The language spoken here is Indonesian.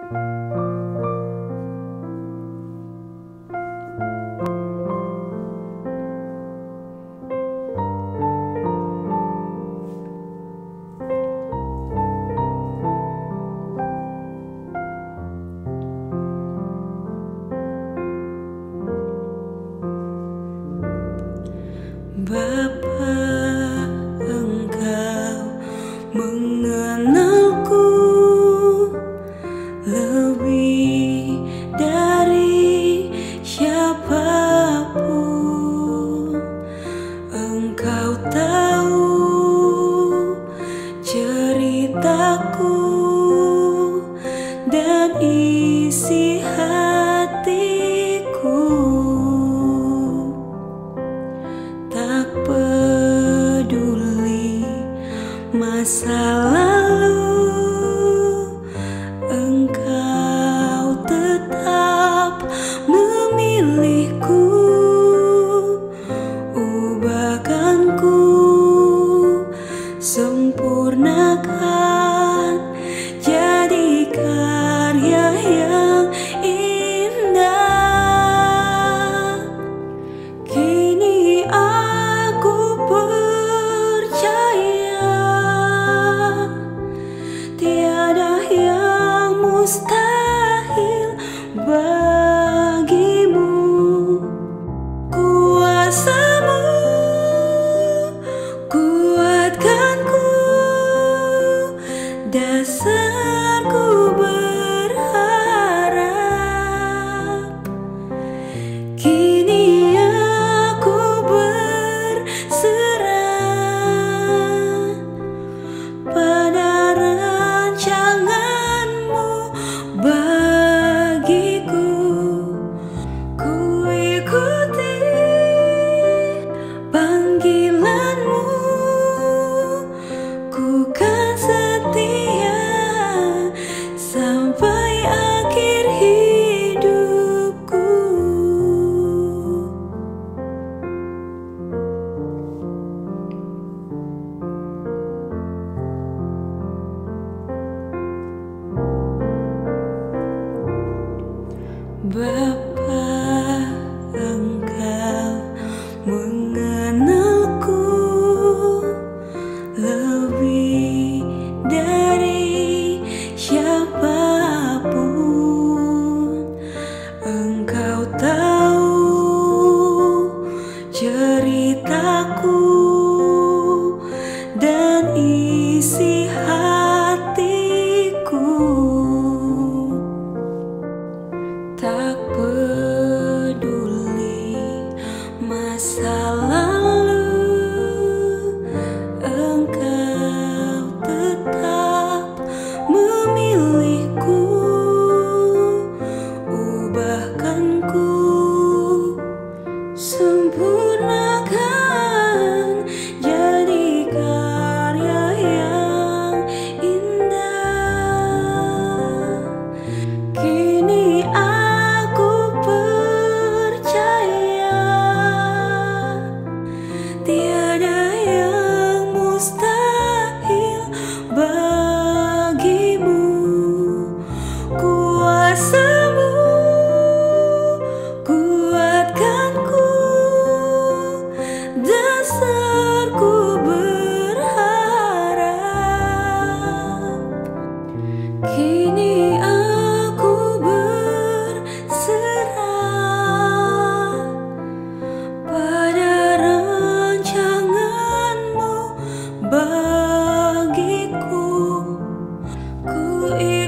Bapa, Engkau mengenalku lebih dari siapapun. Engkau tahu ceritaku dan isi hatiku. Tak peduli masa lalu, Engkau tetap memilihku. Ubahkanku, sempurnakan, jadi karya yang indah. Kini aku percaya tiada yang mustahil bagimu. Kuasamu kuatkanku, dasarku berharap. Kini aku berserah pada rancanganmu bagiku. Ku ikuti panggilanmu, ku kan setia sampai akhir hidupku. Bapa, Engkau mengenalku lebih dari siapapun. Engkau tahu ceritaku dan isi hatiku. Tak peduli masa lalu, Engkau tetap memilihku. Ubahkanku, sempurnakan, jadi karya yang indah. Kini aku percaya tiada yang mustahil bagimu. Kuasamu kuatkanku, dasarku berharap. Kini aku berserah pada rancanganmu bagiku. Ku